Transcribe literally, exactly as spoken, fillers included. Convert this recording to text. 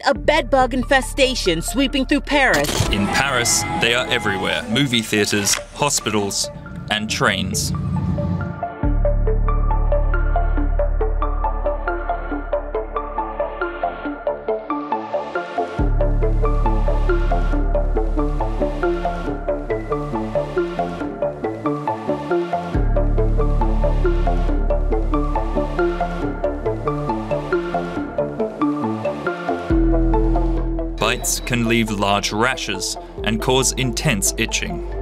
a bedbug infestation sweeping through Paris. In Paris, they are everywhere. Movie theatres, hospitals, and trains. Bites can leave large rashes and cause intense itching.